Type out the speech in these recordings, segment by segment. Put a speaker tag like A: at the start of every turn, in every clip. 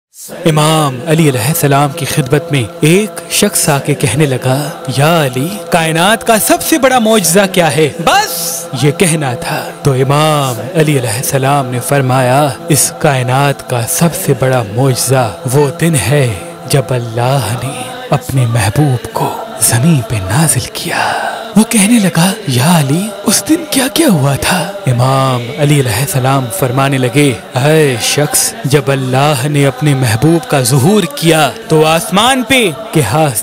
A: امام علی علیہ السلام کی خدمت میں ایک شخص آ کے کہنے لگا، یا علی، کائنات کا سب سے بڑا معجزہ کیا ہے؟ بس یہ کہنا تھا۔ تو امام علی علیہ السلام نے فرمایا، اس کائنات کا سب سے بڑا معجزہ وہ دن ہے جب اللہ نے اپنے محبوب کو زمین پہ نازل کیا۔ وہ کہنے لگا، یا علی، اس دن کیا کیا ہوا تھا؟ امام علی علیہ السلام فرمانے لگے، اے شخص، جب اللہ نے اپنے محبوب کا ظہور کیا تو آسمان پہ کہ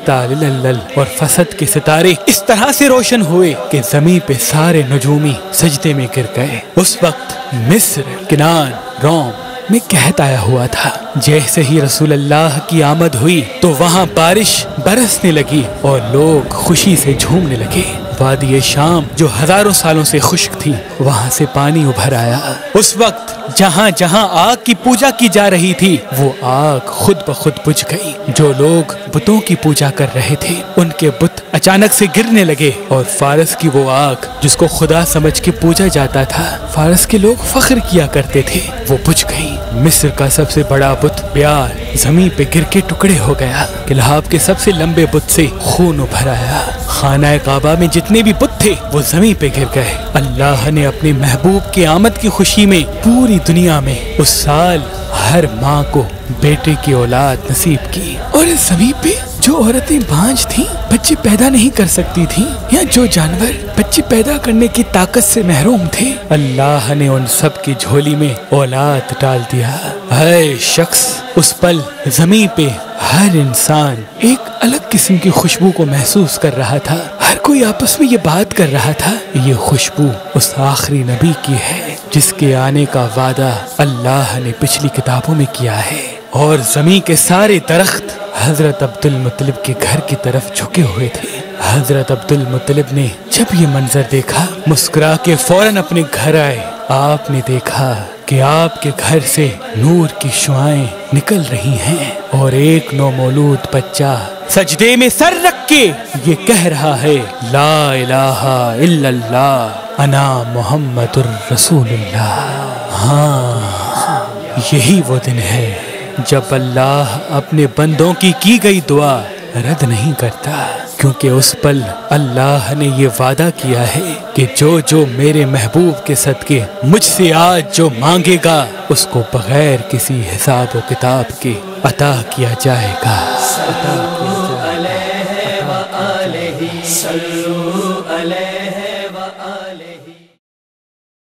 A: اور فسد کے ستارے اس طرح سے روشن ہوئے کہ زمین پہ سارے نجومی سجدے میں گر گئے۔ اس وقت مصر، کنان، روم میں قحط آیا ہوا تھا۔ جیسے ہی رسول اللہ کی آمد ہوئی تو وہاں بارش برسنے لگی اور لوگ خوشی سے جھومنے لگے۔ وادی شام جو ہزاروں سالوں سے خشک تھی، وہاں سے پانی ابھر آیا۔ اس وقت جہاں جہاں آگ کی پوجا کی جا رہی تھی، وہ آگ خود بخود بجھ گئی۔ جو لوگ بتوں کی پوجا کر رہے تھے، ان کے بت اچانک سے گرنے لگے، اور فارس کی وہ آگ جس کو خدا سمجھ کے پوجا جاتا تھا، فارس کے لوگ فخر کیا کرتے تھے، وہ بجھ گئی۔ مصر کا سب سے بڑا بت بیار زمین پہ گر کے ٹکڑے ہو گیا۔ کلہاب کے سب سے لمبے بت سے خون ابھر آیا۔ خانہ کعبہ میں جتنے بھی بت تھے وہ زمین پہ گر گئے۔ اللہ نے اپنے محبوب کی آمد کی خوشی میں پوری دنیا میں اس سال ہر ماں کو بیٹے کی اولاد نصیب کی، اور اس زمین پہ جو عورتیں بانجھ تھیں، بچے پیدا نہیں کر سکتی تھیں، یا جو جانور بچے پیدا کرنے کی طاقت سے محروم تھے، اللہ نے ان سب کی جھولی میں اولاد ڈال دیا۔ اے شخص، اس پل زمین پہ ہر انسان ایک الگ قسم کی خوشبو کو محسوس کر رہا تھا۔ ہر کوئی آپس میں یہ بات کر رہا تھا، یہ خوشبو اس آخری نبی کی ہے جس کے آنے کا وعدہ اللہ نے پچھلی کتابوں میں کیا ہے۔ اور زمین کے سارے درخت حضرت عبد المطلب کے گھر کی طرف جھکے ہوئے تھے۔ حضرت عبد المطلب نے جب یہ منظر دیکھا، مسکرا کے فوراً اپنے گھر آئے۔ آپ نے دیکھا کہ آپ کے گھر سے نور کی شعائیں نکل رہی ہیں، اور ایک نومولود بچہ سجدے میں سر رکھ کے یہ کہہ رہا ہے، لا الہ الا اللہ انا محمد الرسول اللہ۔ ہاں، یہی وہ دن ہے جب اللہ اپنے بندوں کی گئی دعا رد نہیں کرتا، کیونکہ اس پل اللہ نے یہ وعدہ کیا ہے کہ جو میرے محبوب کے صدقے مجھ سے آج جو مانگے گا، اس کو بغیر کسی حساب و کتاب کے عطا کیا جائے گا۔